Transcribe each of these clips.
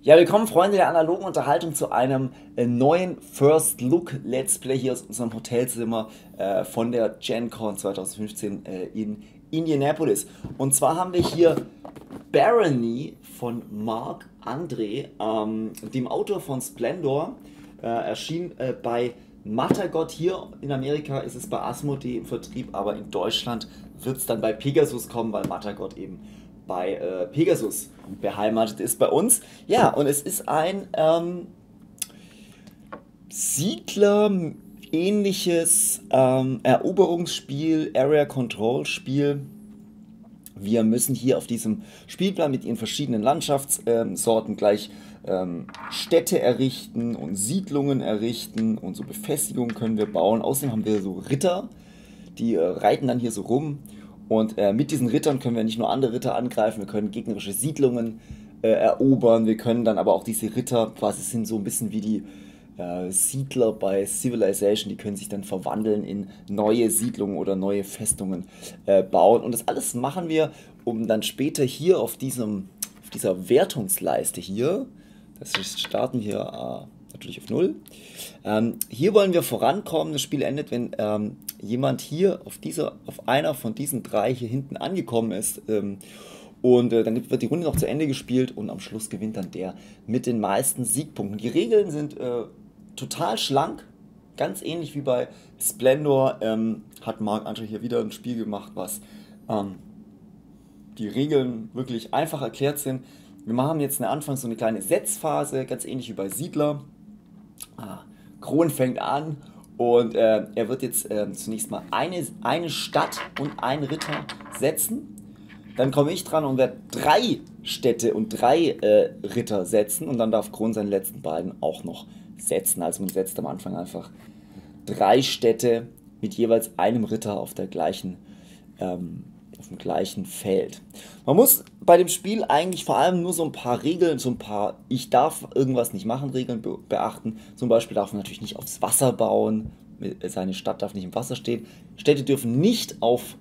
Ja, willkommen Freunde der analogen Unterhaltung zu einem neuen First Look Let's Play hier aus unserem Hotelzimmer von der GenCon 2015 in Indianapolis. Und zwar haben wir hier Barony von Marc André, dem Autor von Splendor, erschien bei Matagot. Hier in Amerika ist es bei Asmodee im Vertrieb, aber in Deutschland wird es dann bei Pegasus kommen, weil Matagot eben bei Pegasus beheimatet ist bei uns. Ja, und es ist ein Siedler-ähnliches Eroberungsspiel, Area Control Spiel. Wir müssen hier auf diesem Spielplan mit ihren verschiedenen Landschaftssorten gleich Städte errichten und Siedlungen errichten und so Befestigungen können wir bauen. Außerdem haben wir so Ritter, die reiten dann hier so rum. Und mit diesen Rittern können wir nicht nur andere Ritter angreifen, wir können gegnerische Siedlungen erobern, wir können dann aber auch diese Ritter, quasi sind so ein bisschen wie die Siedler bei Civilization, die können sich dann verwandeln in neue Siedlungen oder neue Festungen bauen. Und das alles machen wir, um dann später hier auf dieser Wertungsleiste hier, das starten wir natürlich auf 0. Hier wollen wir vorankommen. Das Spiel endet, wenn jemand hier auf einer von diesen 3 hier hinten angekommen ist. Und dann wird die Runde noch zu Ende gespielt und am Schluss gewinnt dann der mit den meisten Siegpunkten. Die Regeln sind total schlank, ganz ähnlich wie bei Splendor. Hat Marc André hier wieder ein Spiel gemacht, was die Regeln wirklich einfach erklärt sind. Wir machen jetzt anfangs so eine kleine Setzphase, ganz ähnlich wie bei Siedler. Kron fängt an und er wird jetzt zunächst mal eine Stadt und einen Ritter setzen. Dann komme ich dran und werde 3 Städte und 3 Ritter setzen und dann darf Kron seine letzten beiden auch noch setzen. Also man setzt am Anfang einfach 3 Städte mit jeweils einem Ritter auf dem gleichen Feld. Man muss bei dem Spiel eigentlich vor allem nur so ein paar Regeln, so ein paar ich darf irgendwas nicht machen Regeln beachten. Zum Beispiel darf man natürlich nicht aufs Wasser bauen, seine Stadt darf nicht im Wasser stehen. Städte dürfen nicht auf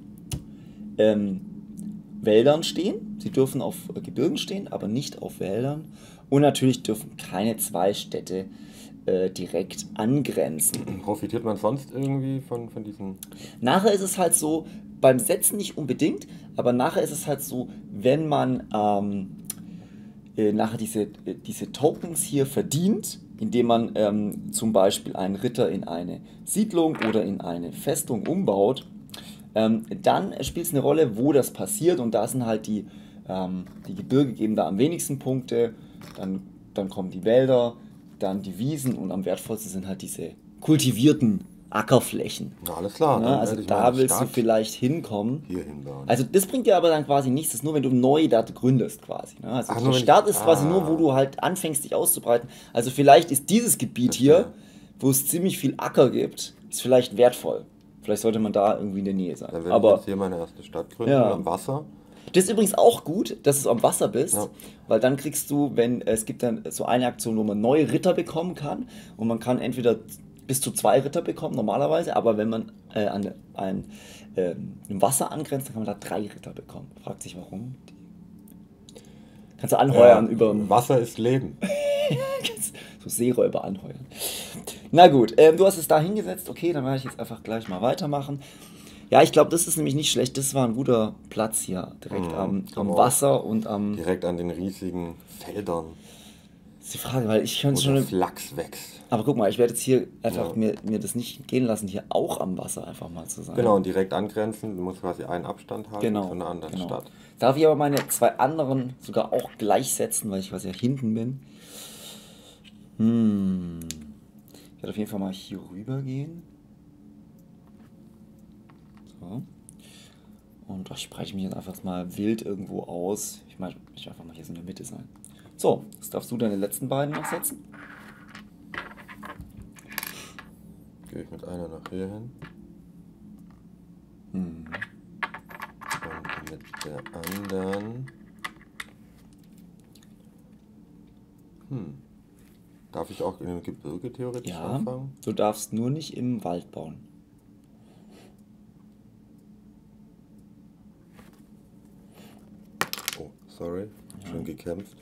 Wäldern stehen, sie dürfen auf Gebirgen stehen, aber nicht auf Wäldern. Und natürlich dürfen keine 2 Städte direkt angrenzen. Profitiert man sonst irgendwie von diesen... Nachher ist es halt so, beim Setzen nicht unbedingt, aber nachher ist es halt so, wenn man nachher diese Tokens hier verdient, indem man zum Beispiel einen Ritter in eine Siedlung oder in eine Festung umbaut, dann spielt es eine Rolle, wo das passiert, und da sind halt die Gebirge geben da am wenigsten Punkte, dann kommen die Wälder, dann die Wiesen und am wertvollsten sind halt diese kultivierten Ackerflächen. Na, alles klar. Ja, also da willst du vielleicht hinkommen. Hier hinbauen. Also das bringt dir aber dann quasi nichts, das ist nur, wenn du neu da gründest quasi. Ne? Also Ach, der Start ist quasi nur, wo du halt anfängst, dich auszubreiten. Also vielleicht ist dieses Gebiet hier, wo es ziemlich viel Acker gibt, ist vielleicht wertvoll. Vielleicht sollte man da irgendwie in der Nähe sein. Dann werde ich jetzt hier meine erste Stadt gründen, am Wasser. Das ist übrigens auch gut, dass du am Wasser bist, Ja. weil dann kriegst du, es gibt dann so eine Aktion, wo man neue Ritter bekommen kann, und man kann entweder bis zu 2 Ritter bekommen normalerweise, aber wenn man an einem Wasser angrenzt, dann kann man da 3 Ritter bekommen. Fragt sich warum. Kannst du anheuern über... Wasser ist Leben. so Seeräuber anheuern. Na gut, du hast es da hingesetzt, okay, dann werde ich jetzt einfach gleich mal weitermachen. Ja, ich glaube, das ist nämlich nicht schlecht. Das war ein guter Platz hier, direkt am Wasser und am... Direkt an den riesigen Feldern. Das ist die Frage, weil ich könnte Wo schon... Flachs wächst. Aber guck mal, ich werde jetzt hier einfach mir das nicht gehen lassen, hier auch am Wasser einfach mal zu sein. Genau, und direkt angrenzen. Du musst quasi einen Abstand haben zu einer anderen Stadt. Darf ich aber meine 2 anderen sogar auch gleichsetzen, weil ich quasi ja hinten bin. Ich werde auf jeden Fall mal hier rüber gehen. So. Und ich breite mich jetzt einfach mal wild irgendwo aus. Ich möchte einfach mal hier so in der Mitte sein. So, jetzt darfst du deine letzten beiden noch setzen. Gehe ich mit einer nach hier hin. Und mit der anderen... Darf ich auch in dem Gebirge theoretisch anfangen? Du darfst nur nicht im Wald bauen. Oh, sorry. Ja. Schön gekämpft.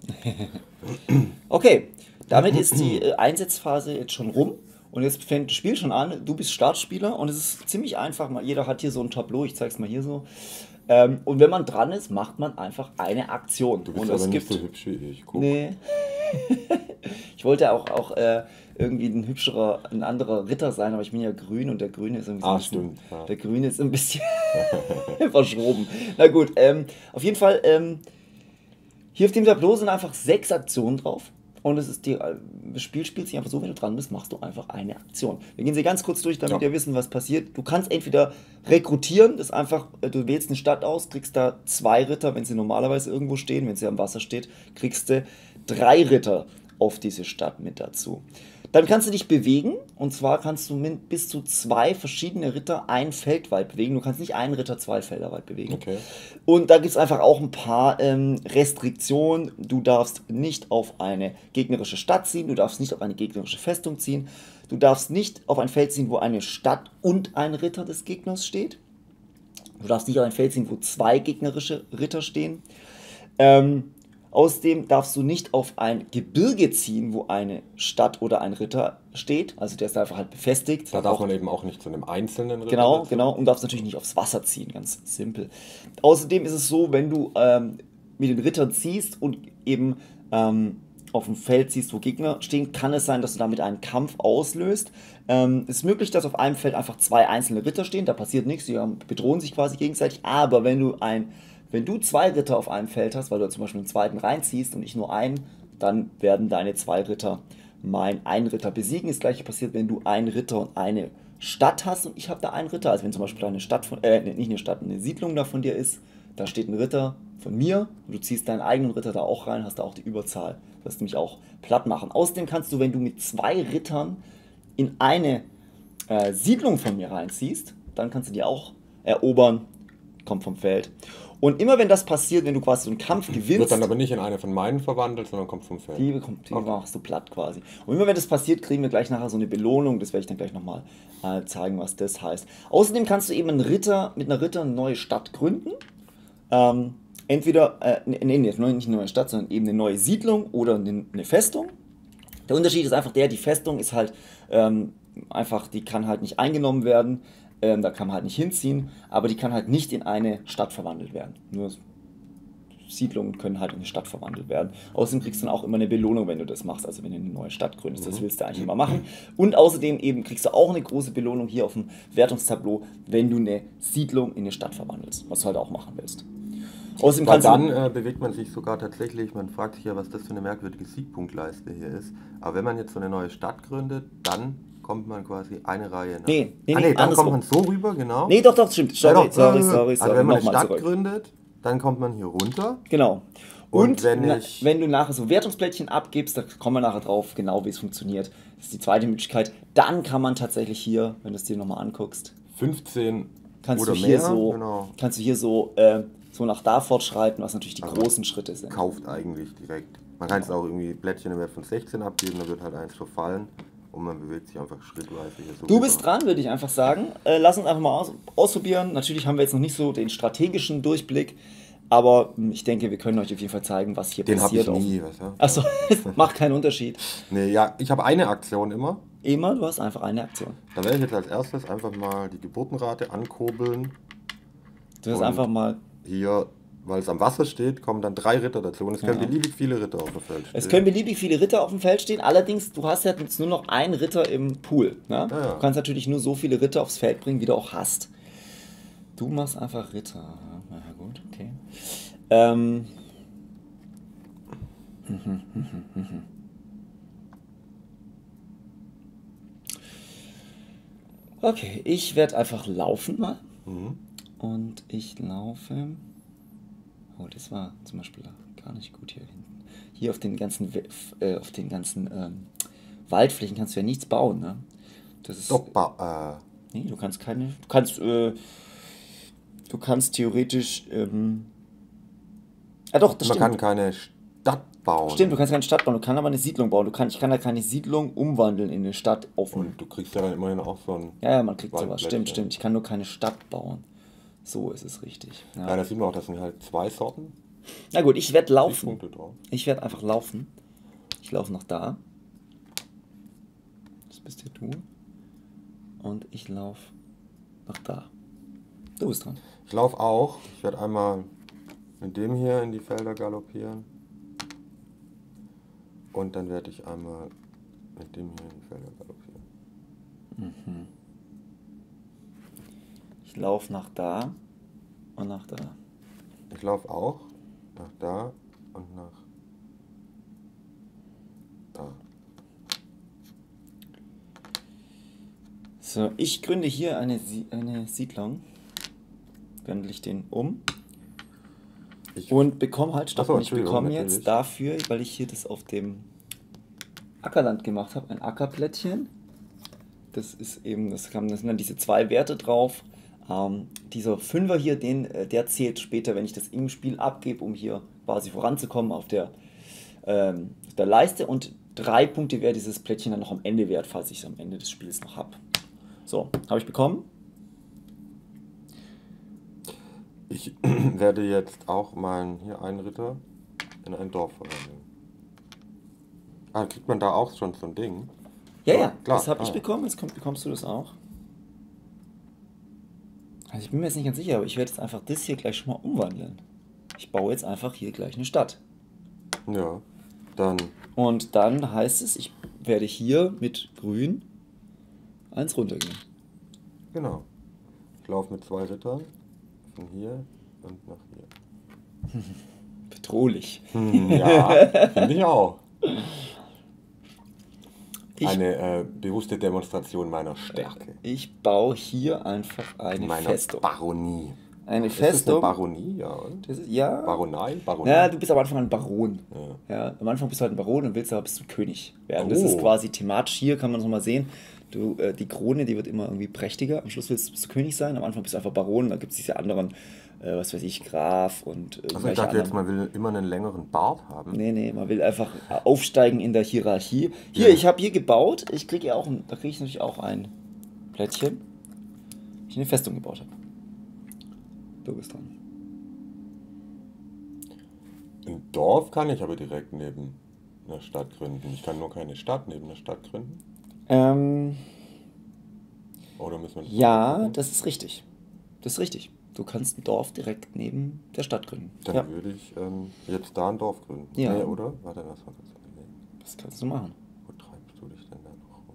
Okay, damit ist die Einsetzphase jetzt schon rum. Und jetzt fängt das Spiel schon an. Du bist Startspieler und es ist ziemlich einfach. Jeder hat hier so ein Tableau. Ich zeige es mal hier so. Und wenn man dran ist, macht man einfach eine Aktion. Du bist und aber nicht so hübsch wie ich. Guck. Nee. Ich wollte auch irgendwie ein anderer Ritter sein, aber ich bin ja grün und der Grüne ist irgendwie so ein bisschen, stimmt. Ja. Der Grüne ist ein bisschen verschroben. Na gut, auf jeden Fall, hier auf dem Tableau sind einfach 6 Aktionen drauf. Und das Spiel spielt sich einfach so, wenn du dran bist, machst du einfach eine Aktion. Wir gehen sie ganz kurz durch, damit wir wissen, was passiert. Du kannst entweder rekrutieren, das ist einfach, du wählst eine Stadt aus, kriegst da 2 Ritter, wenn sie normalerweise irgendwo stehen, wenn sie am Wasser steht, kriegst du 3 Ritter auf diese Stadt mit dazu. Dann kannst du dich bewegen, und zwar kannst du bis zu 2 verschiedene Ritter ein Feld weit bewegen. Du kannst nicht einen Ritter 2 Felder weit bewegen. Okay. Und da gibt es einfach auch ein paar Restriktionen. Du darfst nicht auf eine gegnerische Stadt ziehen, du darfst nicht auf eine gegnerische Festung ziehen, du darfst nicht auf ein Feld ziehen, wo eine Stadt und ein Ritter des Gegners steht. Du darfst nicht auf ein Feld ziehen, wo 2 gegnerische Ritter stehen. Außerdem darfst du nicht auf ein Gebirge ziehen, wo eine Stadt oder ein Ritter steht. Also der ist einfach halt befestigt. Da darf man eben auch nicht zu einem einzelnen Ritter Genau, genau. Und darfst natürlich nicht aufs Wasser ziehen, ganz simpel. Außerdem ist es so, wenn du mit den Rittern ziehst und eben auf ein Feld ziehst, wo Gegner stehen, kann es sein, dass du damit einen Kampf auslöst. Es ist möglich, dass auf einem Feld einfach 2 einzelne Ritter stehen. Da passiert nichts, die bedrohen sich quasi gegenseitig. Aber wenn du 2 Ritter auf einem Feld hast, weil du zum Beispiel einen zweiten reinziehst und ich nur einen, dann werden deine 2 Ritter einen Ritter besiegen. Das gleiche passiert, wenn du einen Ritter und eine Stadt hast und ich habe da einen Ritter. Also wenn zum Beispiel eine Stadt nicht eine Stadt, eine Siedlung da von dir ist, da steht ein Ritter von mir und du ziehst deinen eigenen Ritter da auch rein, hast da auch die Überzahl. Das wirst du mich auch platt machen. Außerdem kannst du, wenn du mit 2 Rittern in eine Siedlung von mir reinziehst, dann kannst du die auch erobern, kommt vom Feld. Und immer wenn das passiert, wenn du quasi so einen Kampf gewinnst... Wird dann aber nicht in eine von meinen verwandelt, sondern kommt vom Feld. Die machst du platt quasi. Und immer wenn das passiert, kriegen wir gleich nachher so eine Belohnung. Das werde ich dann gleich nochmal zeigen, was das heißt. Außerdem kannst du eben mit einer Ritter eine neue Stadt gründen. Entweder, nicht eine neue Stadt, sondern eben eine neue Siedlung oder eine Festung. Der Unterschied ist einfach die Festung ist halt einfach, die kann halt nicht eingenommen werden. Da kann man halt nicht hinziehen, aber die kann halt nicht in eine Stadt verwandelt werden. Nur Siedlungen können halt in eine Stadt verwandelt werden. Außerdem kriegst du dann auch immer eine Belohnung, wenn du das machst, also wenn du eine neue Stadt gründest. Das willst du eigentlich immer machen. Und außerdem eben kriegst du auch eine große Belohnung hier auf dem Wertungstableau, wenn du eine Siedlung in eine Stadt verwandelst, was du halt auch machen willst. Außerdem dann bewegt man sich sogar tatsächlich, man fragt sich ja, was das für eine merkwürdige Siegpunktleiste hier ist. Aber wenn man jetzt so eine neue Stadt gründet, dann kommt man quasi eine Reihe nach. Nee, dann kommt man so rüber, genau. Nee, doch, stimmt. Sorry. Also wenn man eine Stadt gründet, dann kommt man hier runter. Genau. Und wenn du nachher so Wertungsplättchen abgibst, da kommen wir nachher drauf, genau wie es funktioniert. Das ist die zweite Möglichkeit. Dann kann man tatsächlich hier, wenn du es dir nochmal anguckst, 15 kannst oder du hier mehr, so, genau. kannst du hier so nach da fortschreiten, was natürlich die großen Schritte sind. Kauft eigentlich direkt. Man kann es auch irgendwie Plättchen im Wert von 16 abgeben, dann wird halt eins verfallen. Und man bewegt sich einfach schrittweise. So du bist dran, würde ich einfach sagen. Lass uns einfach mal ausprobieren. Natürlich haben wir jetzt noch nicht so den strategischen Durchblick, aber ich denke, wir können euch auf jeden Fall zeigen, was hier passiert. Den habe ich nie. Ja? Achso, macht keinen Unterschied. Nee, ja, ich habe eine Aktion immer. Immer, du hast einfach eine Aktion. Dann werde ich jetzt als erstes einfach mal die Geburtenrate ankurbeln. Du wirst einfach mal... Hier, weil es am Wasser steht, kommen dann 3 Ritter dazu und es können beliebig viele Ritter auf dem Feld stehen. Es können beliebig viele Ritter auf dem Feld stehen, allerdings, du hast ja jetzt nur noch einen Ritter im Pool. Ne? Ja. Du kannst natürlich nur so viele Ritter aufs Feld bringen, wie du auch hast. Du machst einfach Ritter. Na ja, gut, okay. Okay, ich werde einfach laufen mal. Und ich laufe... Oh, das war zum Beispiel gar nicht gut hier hinten. Hier auf den ganzen Waldflächen kannst du ja nichts bauen, ne? Das ist... Nee, du kannst keine... Du kannst theoretisch... doch, das stimmt. Man kann keine Stadt bauen. Stimmt, du kannst keine Stadt bauen, du kannst aber eine Siedlung bauen. Ich kann halt keine Siedlung umwandeln in eine Stadt offen. Und du kriegst ja dann immerhin auch so ein... Ja, man kriegt sowas. Stimmt. Ich kann nur keine Stadt bauen. So ist es richtig. Ja, da sieht man auch, das sind halt 2 Sorten. Na gut, ich werde laufen. Punkte drauf. Ich werde einfach laufen. Ich laufe nach da. Das bist ja du. Und ich laufe nach da. Du bist dran. Ich laufe auch. Ich werde einmal mit dem hier in die Felder galoppieren. Und dann werde ich einmal mit dem hier in die Felder galoppieren. Mhm. Ich laufe nach da und nach da. Ich laufe auch nach da und nach da. So, ich gründe hier eine Siedlung. Wandle ich den um. Und bekomme halt, stopp, Ach so, und ich bekomme natürlich. jetzt dafür, weil ich hier das auf dem Ackerland gemacht habe, ein Ackerplättchen. Das ist eben, das sind dann diese 2 Werte drauf. Dieser Fünfer hier, der zählt später, wenn ich das im Spiel abgebe, um hier quasi voranzukommen auf der Leiste. Und 3 Punkte wäre dieses Plättchen dann noch am Ende wert, falls ich es am Ende des Spiels noch habe. So, habe ich bekommen. Ich werde jetzt auch mal hier einen Ritter in ein Dorf verwandeln. Ah, kriegt man da auch schon so ein Ding? Ja, Ja, ja, klar. das habe ich bekommen, jetzt bekommst du das auch. Also ich bin mir jetzt nicht ganz sicher, aber ich werde jetzt einfach das hier gleich schon mal umwandeln. Ich baue jetzt einfach hier gleich eine Stadt. Ja, dann. Und dann heißt es, ich werde hier mit grün 1 runtergehen. Genau. Ich laufe mit 2 Rittern von hier und nach hier. Bedrohlich. Ja, finde ich auch. Ich- Eine bewusste Demonstration meiner Stärke. Ich baue hier einfach eine Meiner Festung. Baronie. Eine Ist das eine Festung. Baronie? Ja, und? Das ist, ja. Baronei? Baronie? Ja, du bist am Anfang ein Baron. Ja. Ja, am Anfang bist du halt ein Baron und willst aber bist du König werden. Das ist Oh. quasi thematisch hier, kann man es nochmal sehen. Die Krone, die wird immer irgendwie prächtiger. Am Schluss bist du König sein, am Anfang bist du einfach Baron, da gibt es diese anderen, was weiß ich, Graf und Also ich irgendwelche dachte jetzt, anderen. man will immer einen längeren Bart haben. Nee, man will einfach aufsteigen in der Hierarchie. Hier, Ja. ich habe hier gebaut, da kriege ich natürlich auch ein Plättchen, wenn ich eine Festung gebaut habe. Du bist dran. Ein Dorf kann ich aber direkt neben einer Stadt gründen. Ich kann nur keine Stadt neben einer Stadt gründen. Oder müssen wir das Ja, machen? das ist richtig. Das ist richtig. Du kannst ein Dorf direkt neben der Stadt gründen. Dann Ja, würde ich jetzt da ein Dorf gründen. Ja. Nee, oder? Warte, lass mal kurz überlegen. das kannst du machen. Wo treibst du dich denn da noch rum?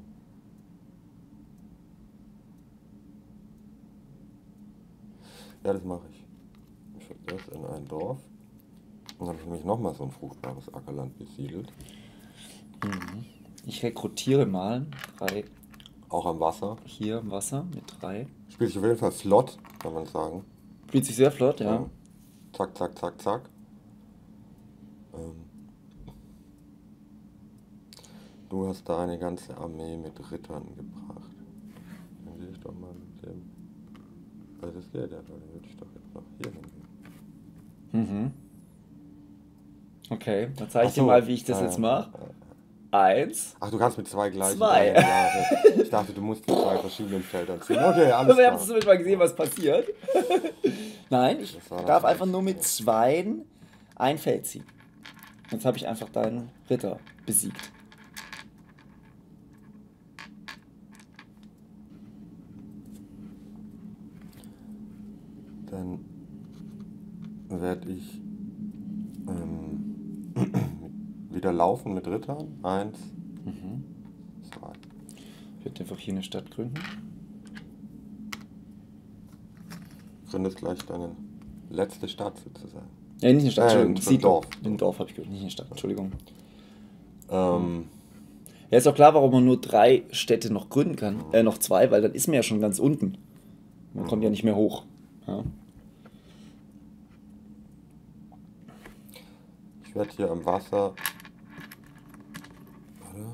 Ja, das mache ich. Ich würde das in ein Dorf. Und dann habe ich nämlich nochmal so ein fruchtbares Ackerland besiedelt. Ich rekrutiere mal 3 Auch am Wasser. hier im Wasser mit 3. Spielt sich auf jeden Fall flott, kann man sagen. Spielt sich sehr flott, ja. Zack, zack, zack, zack. Du hast da eine ganze Armee mit Rittern gebracht. Dann will ich doch mal mit dem. Weil das geht ja, dann würde ich doch jetzt noch hier hingehen. Mhm. Okay, dann zeige ich Ach dir so. mal, wie ich das jetzt mache. 1. Ach, du kannst mit 2 gleichen. 2. Ja, ich dachte, du musst mit 2 verschiedenen Feldern ziehen. Okay, alles Wir haben klar. zumindest mal gesehen, was passiert. Nein, ich Das war darf das einfach nur mit 2 ein Feld ziehen. Jetzt habe ich einfach deinen Ritter besiegt. Dann werde ich wieder laufen mit Rittern. 1, 2. Ich werde einfach hier eine Stadt gründen. Gründest gleich deine letzte Stadt sozusagen. Ja, nicht eine Stadt, Entschuldigung. ein Siedlung. Dorf. Ein Dorf habe ich gehört, nicht eine Stadt, Entschuldigung. Ähm, Ja, ist auch klar, warum man nur 3 Städte noch gründen kann. Noch 2, weil dann ist man ja schon ganz unten. Man kommt ja nicht mehr hoch. Ja. Ich werde hier am Wasser. Oder?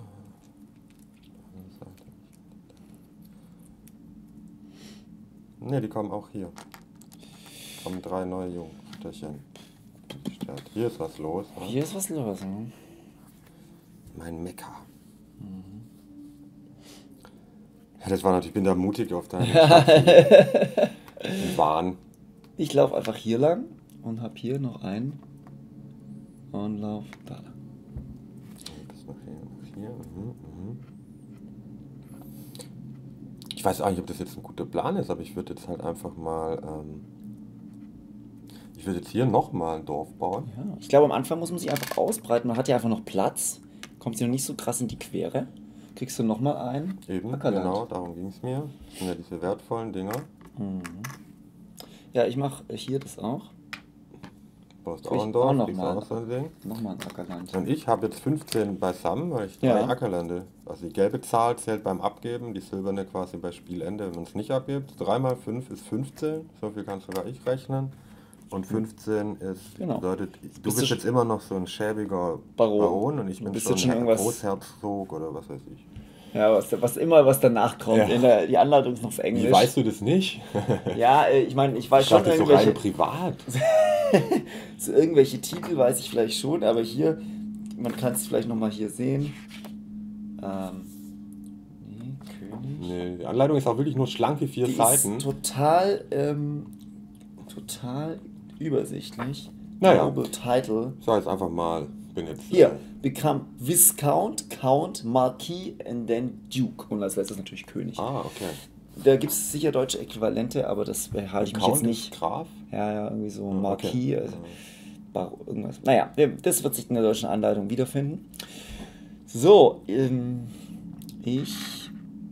Ne, die kommen auch hier. Kommen 3 neue Jungfräuchen. Hier ist was los. Ne? Hier ist was los. Ne? Mein Mekka. Ja, das war natürlich, ich bin da mutig auf deinen Wahn. Ich laufe einfach hier lang und habe hier noch ein Und lauf da. Das noch hier. Ich weiß auch nicht, ob das jetzt ein guter Plan ist, aber ich würde jetzt halt einfach mal... ich würde jetzt hier nochmal ein Dorf bauen. Ja, ich glaube, am Anfang muss man sich einfach ausbreiten. Man hat ja einfach noch Platz. Kommt sie noch nicht so krass in die Quere. Kriegst du nochmal ein Eben, Ackerland. genau, darum ging es mir. Das sind ja diese wertvollen Dinger. Ja, ich mache hier das auch. Baust Krieg auch ein Dorf, auch kriegst nochmal auch so ein Ding. ein Ackerland. Und ich habe jetzt 15 beisammen, weil ich 3 Ja. Ackerlande. Also die gelbe Zahl zählt beim Abgeben, die silberne quasi bei Spielende, wenn man es nicht abgibt. 3 mal 5 ist 15, so viel kann sogar ich rechnen. Und 15 ist, Genau. bedeutet, du Bist bist du jetzt immer noch so ein schäbiger Baron. Baron und ich bin bist schon jetzt schon ein irgendwas- Großherzog oder was weiß ich. Ja, was danach kommt. Ja. Die Anleitung ist noch auf Englisch. Wie weißt du das nicht? Ja, ich meine, ich weiß Ich schon dachte so rein irgendwelche, privat. so irgendwelche Titel weiß ich vielleicht schon, aber hier, man kann es vielleicht nochmal hier sehen. Nee, König. Nee, die Anleitung ist auch wirklich nur schlanke 4 Die Seiten. ist total übersichtlich. Naja. Noble Title. Ich sag jetzt einfach mal, bin jetzt Hier, become Viscount, Count, Marquis and then Duke. Und als letztes natürlich König. okay. Da gibt es sicher deutsche Äquivalente, aber das halte ich mich Count jetzt nicht. ist Graf? Ja, irgendwie so Ja, Marquis, okay. also irgendwas. Naja, das wird sich in der deutschen Anleitung wiederfinden. So, ich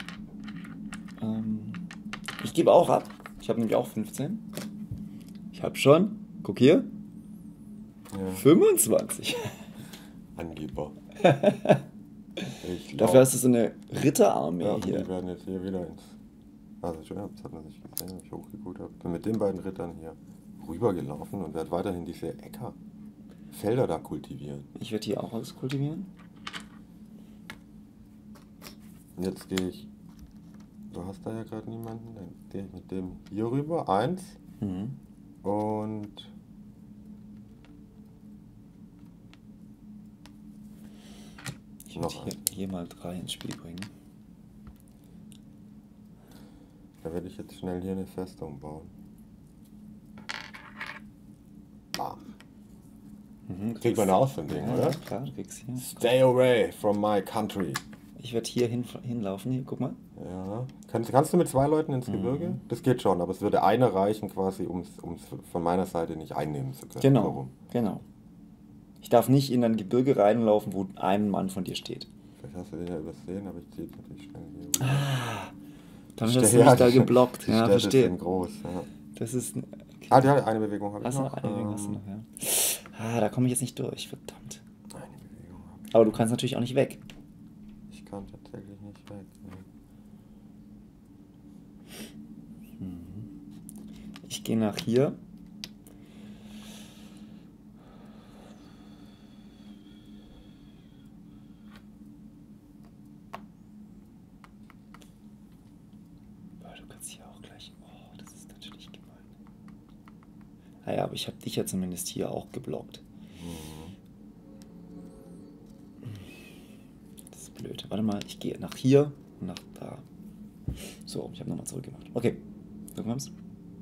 gebe auch ab. Ich habe nämlich auch 15. Ich habe schon, guck hier, Ja. 25. Angeber. Ich Dafür hast du so eine Ritterarmee ja, hier. die werden jetzt hier wieder ins... Also schon, das hat man nicht gesehen, wenn ich hochgeguckt habe. Bin mit den beiden Rittern hier rübergelaufen und werde weiterhin diese Felder da kultivieren. Ich werde hier auch alles kultivieren. Und jetzt gehe ich... Du hast da ja gerade niemanden, dann gehe ich mit dem hier rüber, 1 und... Ich werde Noch hier mal 3 ins Spiel bringen. Da werde ich jetzt schnell hier eine Festung bauen. Bam. Kriegt man auch so ein Ding, Ja, oder? klar, du kriegst hier. Stay away from my country. Ich werde hier hinlaufen. Hier, guck mal. Ja. Kannst du mit 2 Leuten ins Gebirge? Das geht schon, aber es würde einer reichen quasi, um es von meiner Seite nicht einnehmen zu können. Genau, Warum? genau. Ich darf nicht in ein Gebirge reinlaufen, wo ein Mann von dir steht. Vielleicht hast du den ja übersehen, aber ich ziehe es natürlich schnell hier rüber. Dann hast du mich da geblockt. Ja, Städte verstehe. sind groß. Ja. Das ist... Okay. Ah, ja, eine Bewegung habe ich Achso, noch. eine Bewegung hast du noch, ja. Da komme ich jetzt nicht durch, verdammt. Eine Bewegung habe ich. Aber du kannst natürlich auch nicht weg. Ich kann tatsächlich nicht weg. Ne. Ich gehe nach hier. Du kannst hier auch gleich... Oh, das ist natürlich gemein. Naja, aber ich habe dich ja zumindest hier auch geblockt. Das ist blöd. Warte mal, ich gehe nach hier und nach da. So, ich habe nochmal zurückgemacht. Okay, du kommst.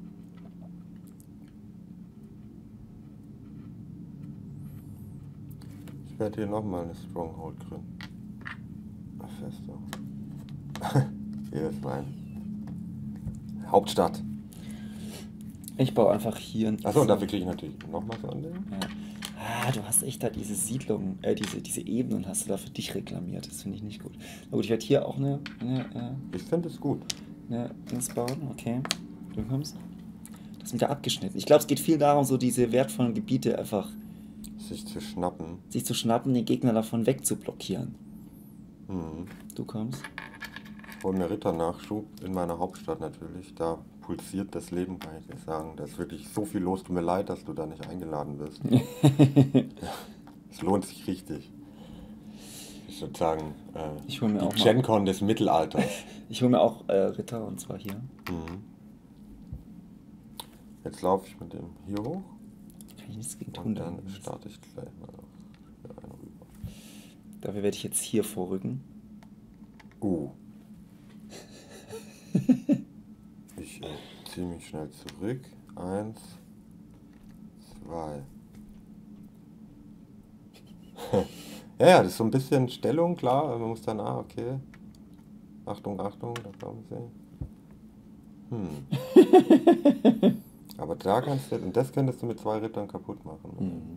Ich werde hier nochmal eine Stronghold gründen. Festung. Hier ist mein Hauptstadt. Ich baue einfach hier ein... Achso, und dafür kriege ich natürlich nochmal so ein Ding. Ja. Du hast echt da diese Siedlung, diese Ebenen hast du da für dich reklamiert. Das finde ich nicht gut. Na gut, ich werde hier auch Ich finde es gut. Dings bauen. Okay, du kommst. Das ist wieder abgeschnitten. Ich glaube, es geht viel darum, so diese wertvollen Gebiete einfach Sich zu schnappen. den Gegner davon wegzublockieren. Mhm. Du kommst. Ich hole mir Ritternachschub in meiner Hauptstadt natürlich. Da pulsiert das Leben, kann ich dir sagen. Da ist wirklich so viel los. Tut mir leid, dass du da nicht eingeladen wirst. Es lohnt sich richtig. Das ist sozusagen Ich hol mir die auch mal- Gen-Con des Mittelalters. Ich hole mir auch Ritter, und zwar hier. Jetzt laufe ich mit dem hier hoch Kann ich nichts gegen tun. und dann starte ich gleich mal auf einen rüber. Dafür werde ich jetzt hier vorrücken. Ich ziehe mich schnell zurück. 1, 2. Ja, ja, das ist so ein bisschen Stellung, klar. Man muss dann, okay. Achtung, Achtung, da kommen sie. Aber da kannst du, und das könntest du mit 2 Rittern kaputt machen.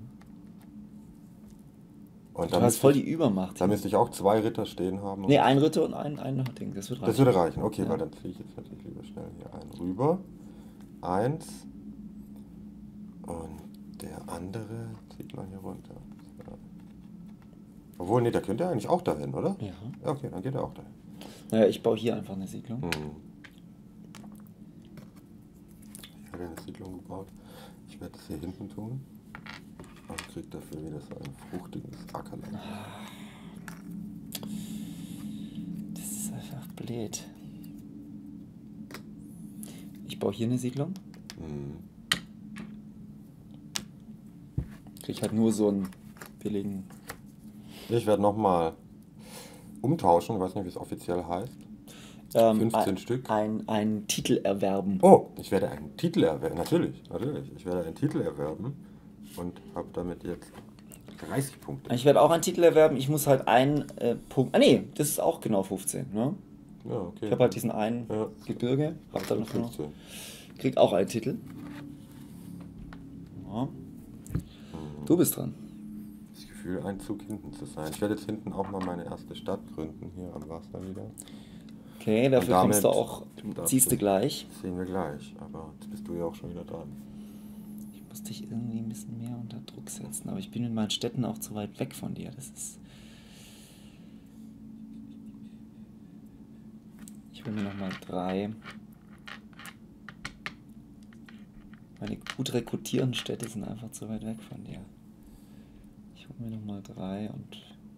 Und Du hast voll die Übermacht. da müsste ich auch 2 Ritter stehen haben. Ne, ein Ritter und ein Ding, das wird reichen. Das würde reichen, okay, Ja. weil dann ziehe ich jetzt natürlich lieber schnell hier einen rüber. 1. Und der andere zieht man hier runter. Ja. Obwohl, nee, der könnte ja eigentlich auch dahin, oder? Ja. Okay, dann geht er auch dahin. Naja, ich baue hier einfach eine Siedlung. Ich habe eine Siedlung gebaut. Ich werde das hier hinten tun. Und kriege dafür wieder so ein fruchtiges Ackerland. Das ist einfach blöd. Ich baue hier eine Siedlung. Krieg halt nur so einen billigen. Ich werde nochmal umtauschen, ich weiß nicht, wie es offiziell heißt. 15 Stück. Ein Titel erwerben. Oh, ich werde einen Titel erwerben. Natürlich. Ich werde einen Titel erwerben und habe damit jetzt 30 Punkte. Ich werde auch einen Titel erwerben. Ich muss halt einen Punkt. Nee, das ist auch genau 15. Ne? Ja, okay. Ich habe halt diesen einen Gebirge. Hab dann noch 15. Krieg auch einen Titel. Ja. Du bist dran. Das Gefühl, ein Zug hinten zu sein. Ich werde jetzt hinten auch mal meine erste Stadt gründen, hier am Wasser wieder. Okay, dafür damit kommst du auch, ziehst du gleich. Das sehen wir gleich, aber jetzt bist du ja auch schon wieder dran. Ich muss dich irgendwie ein bisschen mehr unter Druck setzen, aber ich bin in meinen Städten auch zu weit weg von dir. Das ist. Ich will mir nochmal 3. Meine gut rekrutierenden Städte sind einfach zu weit weg von dir. Ich hole mir nochmal 3 und.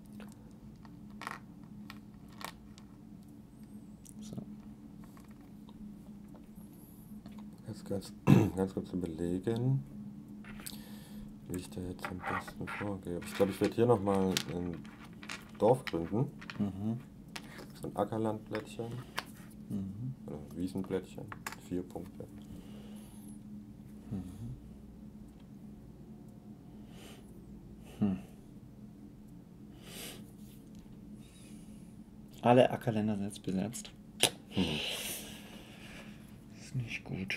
So. Ganz kurz überlegen, wie ich da jetzt am besten vorgehe. Ich glaube, ich werde hier nochmal ein Dorf gründen. So ein Ackerlandplättchen. Oder Wiesenplättchen. 4 Punkte. Alle Ackerländer sind jetzt besetzt. Ist nicht gut.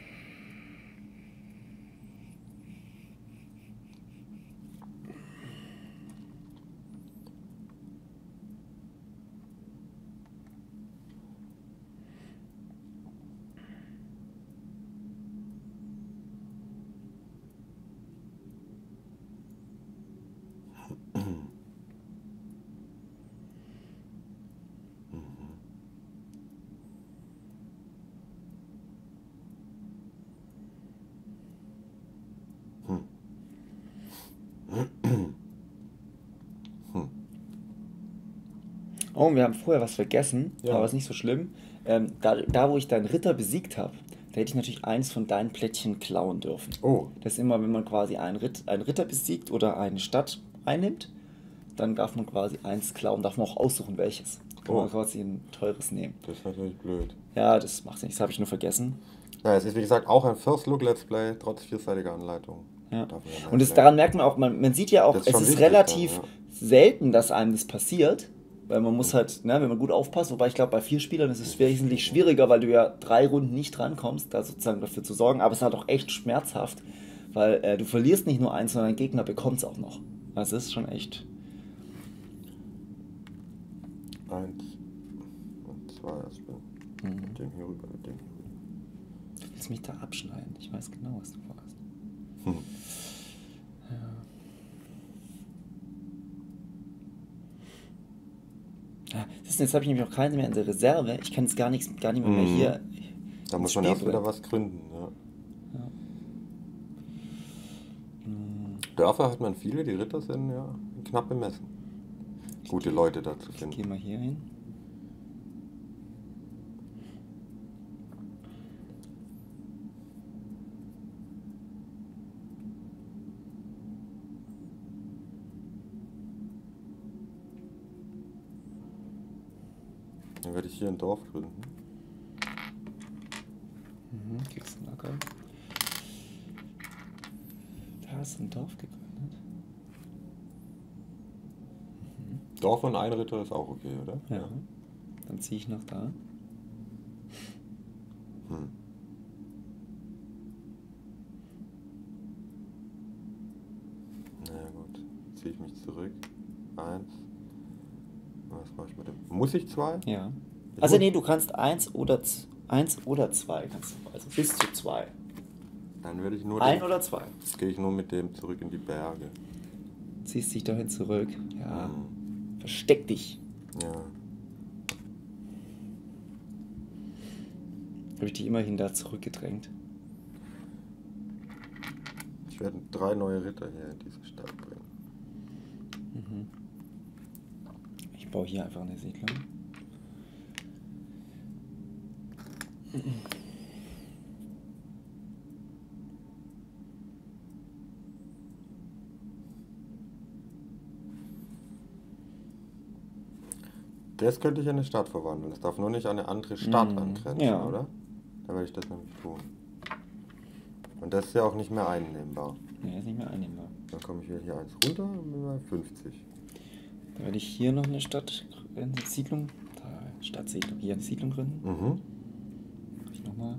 Oh, wir haben vorher was vergessen, Ja. aber ist nicht so schlimm. Wo ich deinen Ritter besiegt habe, da hätte ich natürlich eins von deinen Plättchen klauen dürfen. Oh. Das ist immer, wenn man quasi einen Ritter besiegt oder eine Stadt einnimmt, dann darf man quasi eins klauen, darf man auch aussuchen, welches. Kann man quasi ein teures nehmen. Das ist natürlich blöd. Ja, das macht nichts, das habe ich nur vergessen. Ja, es ist wie gesagt auch ein First Look Let's Play, trotz 4-seitiger Anleitung. Ja. Darf man ja Und merken. daran merkt man auch, man sieht ja auch, Das ist es schon ist wichtig relativ dann, selten, dass einem das passiert. Weil man muss halt, ne, wenn man gut aufpasst, wobei ich glaube, bei 4 Spielern ist es wesentlich schwieriger, weil du ja 3 Runden nicht drankommst, da sozusagen dafür zu sorgen. Aber es ist halt auch echt schmerzhaft, weil du verlierst nicht nur eins, sondern dein Gegner bekommt es auch noch. Also es ist schon echt. 1 und 2, also ich bin mit dem hier rüber, mit dem hier rüber. Du willst mich da abschneiden. Ich weiß genau, was du vorhast. Ja, jetzt habe ich nämlich auch keine mehr in der Reserve. Ich kann jetzt gar nicht mehr hier. Da muss ins man Spiel erst wieder bringen. was gründen. Ja. Dörfer hat man viele, die Ritter sind ja knapp bemessen. Gute Leute da zu finden. Geh mal hier hin. Dann werde ich hier ein Dorf gründen. Kriegst du einen Acker. Da hast du ein Dorf gegründet. Dorf und ein Ritter ist auch okay, oder? Ja. Dann ziehe ich noch da. Na gut, ziehe ich mich zurück. 1. Was mache ich mit dem? Muss ich 2? Ja. Also nee, du kannst 1 oder 2 kannst du, also bis zu 2. Dann würde ich nur 1 oder 2. Gehe ich nur mit dem zurück in die Berge. Ziehst dich dahin zurück. Ja. Versteck dich. Ja. Habe ich dich immerhin da zurückgedrängt. Ich werde 3 neue Ritter hier in diese Stadt bringen. Ich baue hier einfach eine Siedlung. Das könnte ich in eine Stadt verwandeln. Das darf nur nicht an eine andere Stadt angrenzen, ja. oder? Da werde ich das nämlich tun. Und das ist ja auch nicht mehr einnehmbar. Nee, ist nicht mehr einnehmbar. Dann komme ich wieder hier 1 runter und bin bei 50. Dann werde ich hier noch eine Siedlung, Stadtsiedlung, hier eine Siedlung gründen. Mach ich nochmal.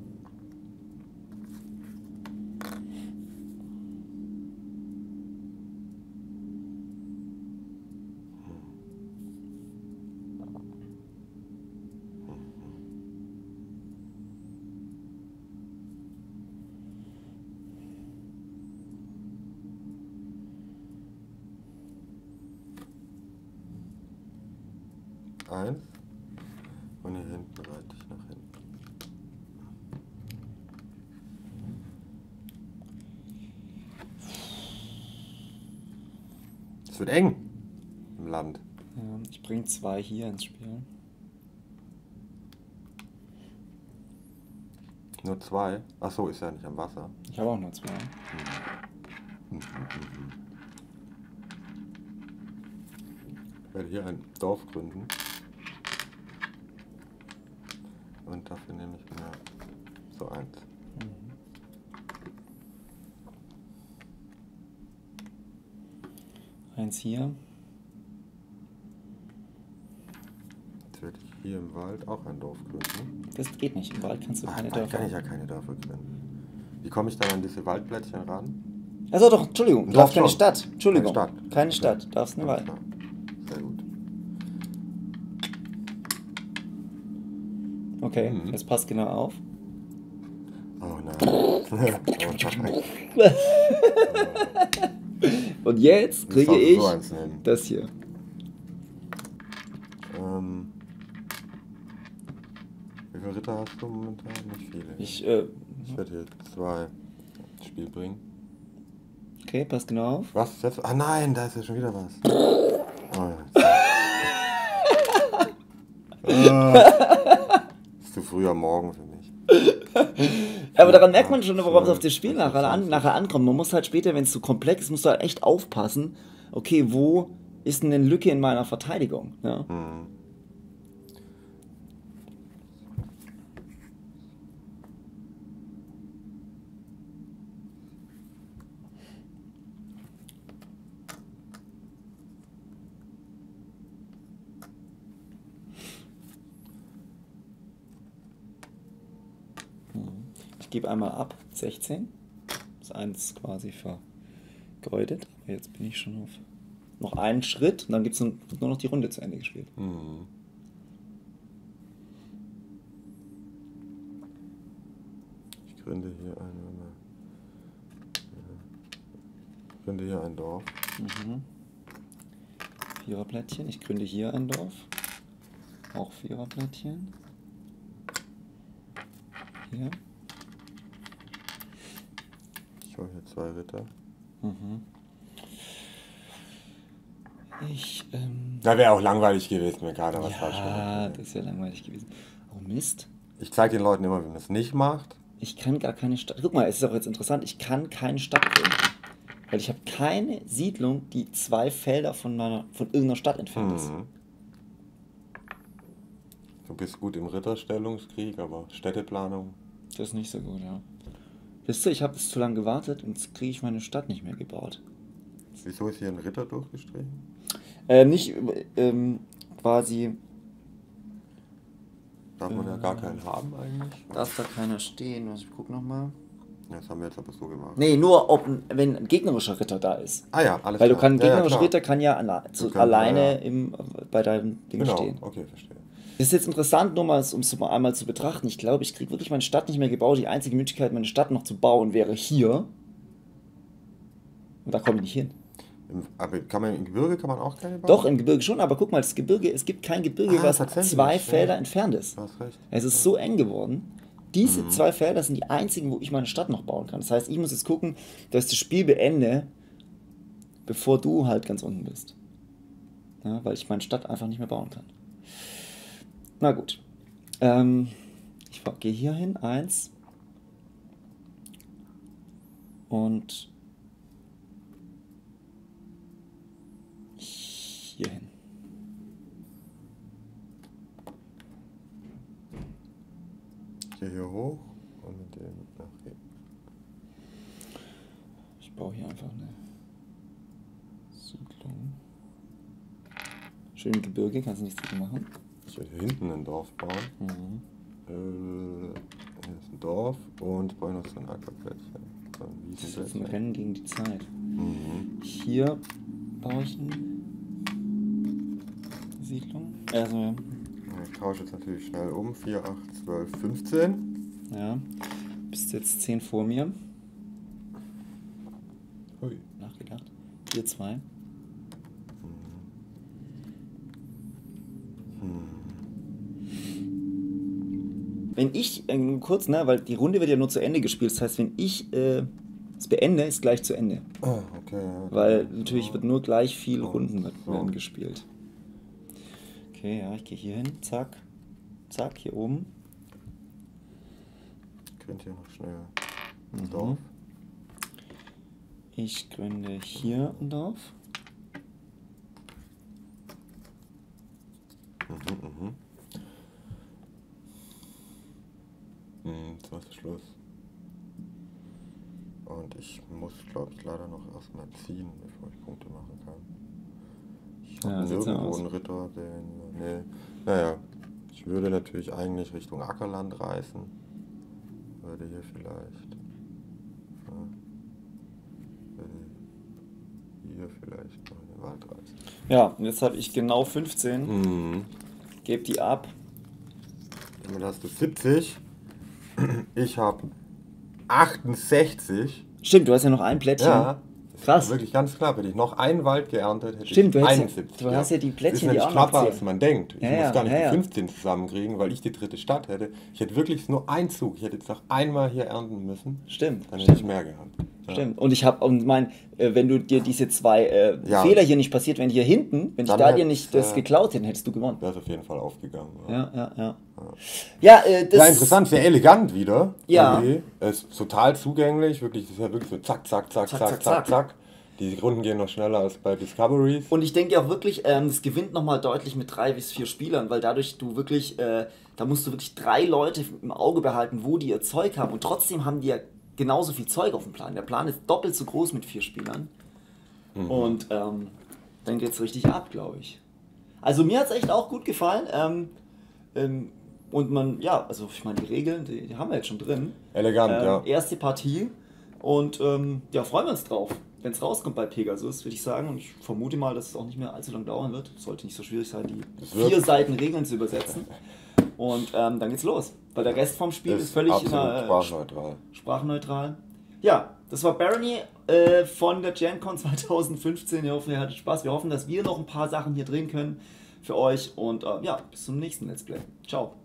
Und hier hinten reite ich nach hinten. Es wird eng im Land. Ja, ich bringe 2 hier ins Spiel. Nur 2? Achso, ist ja nicht am Wasser. Ich habe auch nur 2. Ich werde hier ein Dorf gründen. Und dafür nehme ich mir so 1. Eins hier. Jetzt werde ich hier im Wald auch ein Dorf gründen. Das geht nicht. Im Wald kannst du keine Dörfer. Kann ich ja keine Dörfer gründen. Wie komme ich dann an diese Waldplättchen ran? Also doch, Entschuldigung, du Dorf darfst keine schon. Stadt. Entschuldigung. Keine Okay. Stadt. Du darfst einen Wald. Klar. Sehr gut. Okay, das passt genau auf. Oh nein. Und jetzt kriege soll ich so eins nehmen. das hier. Wie viele Ritter hast du momentan? Nicht viele. Ich werde hier 2 ins Spiel bringen. Okay, passt genau auf. Was? Jetzt? Ah nein, da ist ja schon wieder was. Ist zu früh am Morgen für mich. Aber daran merkt man schon, worauf es auf das Spiel nachher ankommt. Man muss halt später, wenn es zu komplex ist, musst du halt echt aufpassen. Okay, wo ist denn eine Lücke in meiner Verteidigung? Ja? Ich gebe einmal ab, 16. Das 1 quasi vergeudet. Aber jetzt bin ich schon auf noch einen Schritt und dann gibt es nur noch die Runde zu Ende gespielt. Ich gründe hier ein Dorf. 4er-Plättchen. Ich gründe hier ein Dorf. Auch 4er-Plättchen. Hier. Ich hole hier 2 Ritter. Da wäre auch langweilig gewesen, wenn keiner was falsch gemacht Ja, hätte. das wäre langweilig gewesen. Oh Mist. Ich zeige den Leuten immer, wie man es nicht macht. Ich kann gar keine Stadt. Guck mal, es ist auch jetzt interessant. Ich kann keine Stadt gründen. Weil ich habe keine Siedlung, die 2 Felder von irgendeiner Stadt entfernt ist. Du bist gut im Ritterstellungskrieg, aber Städteplanung. Das ist nicht so gut, ja. Wisst ihr, ich habe es zu lange gewartet und jetzt kriege ich meine Stadt nicht mehr gebaut. Wieso ist hier ein Ritter durchgestrichen? Nicht quasi. Darf man ja gar keinen haben eigentlich? Darf da keiner stehen? Ich guck nochmal. Das haben wir jetzt aber so gemacht. Nee, nur wenn ein gegnerischer Ritter da ist. Ah ja, alles Weil klar. du kannst, ein gegnerischer klar. Ritter kann ja alleine ja. bei deinem Ding Genau, stehen. okay, verstehe. Das ist jetzt interessant, nur mal, um es mal einmal zu betrachten. Ich glaube, ich kriege wirklich meine Stadt nicht mehr gebaut. Die einzige Möglichkeit, meine Stadt noch zu bauen, wäre hier. Und da komme ich nicht hin. Aber im Gebirge kann man auch keine bauen? Doch, im Gebirge schon, aber guck mal, das Gebirge, es gibt kein Gebirge, was tatsächlich, 2 Felder entfernt ist. Du hast recht. Es ist so eng geworden. Diese 2 Felder sind die einzigen, wo ich meine Stadt noch bauen kann. Das heißt, ich muss jetzt gucken, dass ich das Spiel beende, bevor du halt ganz unten bist. Ja, weil ich meine Stadt einfach nicht mehr bauen kann. Na gut. Ich gehe hier hin, 1. Und hier hin. Hier hoch und mit dem nach hier. Ich baue hier einfach eine Siedlung. Schön im Gebirge, kannst du nichts dagegen machen. Ich werde hier hinten ein Dorf bauen. Hier ist ein Dorf und ich baue noch so ein Ackerplätzchen. So Das ist jetzt ein Rennen gegen die Zeit. Mhm. Hier baue ich eine Siedlung. Also, ja. Ich tausche jetzt natürlich schnell um. 4, 8, 12, 15. Ja. Bist jetzt 10 vor mir. Hui. Nachgedacht. 4, 2. Wenn ich, kurz, ne, weil die Runde wird ja nur zu Ende gespielt, das heißt, wenn ich es beende, ist gleich zu Ende. Ah, okay. Ja, Weil natürlich wird nur gleich viel Runden so. werden gespielt. Okay, ja, ich gehe hier hin, zack, zack, hier oben. Könnt ihr noch schnell ein Dorf? Ich gründe hier ein Dorf. So ist Schluss. Und ich muss, glaube ich, leider noch erstmal ziehen, bevor ich Punkte machen kann. Ich habe nirgendwo einen Ritter, den... Nee. Naja, ich würde natürlich eigentlich Richtung Ackerland reisen. Würde hier vielleicht... Hier vielleicht noch in den Wald reisen. Ja, und jetzt habe ich genau 15. Gebe die ab. Damit hast du 70. Ich habe 68. Stimmt, du hast ja noch ein Plättchen. Ja. Krass. Wirklich ganz klar, hätte ich noch einen Wald geerntet, hätte Stimmt, ich du 71. hast ja die Plättchen, die die auch auch noch noch knapper, zählen. als man denkt. Ich Ja, muss gar nicht ja. die 15 zusammenkriegen, weil ich die dritte Stadt hätte. Ich hätte wirklich nur einen Zug. Ich hätte jetzt noch einmal hier ernten müssen. Stimmt. Dann hätte ich mehr gehabt. Ja. Stimmt. Und wenn du dir diese 2 Fehler hier nicht passiert, wenn hier hinten, wenn ich Dann da hätte dir nicht das geklaut hätte, hättest du gewonnen. Wäre es auf jeden Fall aufgegangen. Ja, das Ja, interessant, sehr elegant wieder. Ja. Irgendwie. Es ist total zugänglich, wirklich, das ist ja wirklich so zack, zack, zack, zack, zack, zack, zack. Die Runden gehen noch schneller als bei Discoveries. Und ich denke auch wirklich, es gewinnt nochmal deutlich mit 3 bis 4 Spielern, weil dadurch du wirklich, da musst du wirklich 3 Leute im Auge behalten, wo die ihr Zeug haben. Und trotzdem haben die ja genauso viel Zeug auf dem Plan. Der Plan ist doppelt so groß mit 4 Spielern. Und dann geht's richtig ab, glaube ich. Also mir hat es echt auch gut gefallen. Und man, ja, also ich meine, die Regeln, die haben wir jetzt schon drin. Elegant, ja. Erste Partie. Und ja, freuen wir uns drauf. Wenn es rauskommt bei Pegasus, würde ich sagen, und ich vermute mal, dass es auch nicht mehr allzu lange dauern wird. Sollte nicht so schwierig sein, die 4 Seiten Regeln zu übersetzen. Und dann geht's los. Weil der Rest vom Spiel ist völlig sprachneutral. Ja, das war Barony von der GenCon 2015. Ich hoffe, ihr hattet Spaß. Wir hoffen, dass wir noch ein paar Sachen hier drehen können für euch. Und ja, bis zum nächsten Let's Play. Ciao.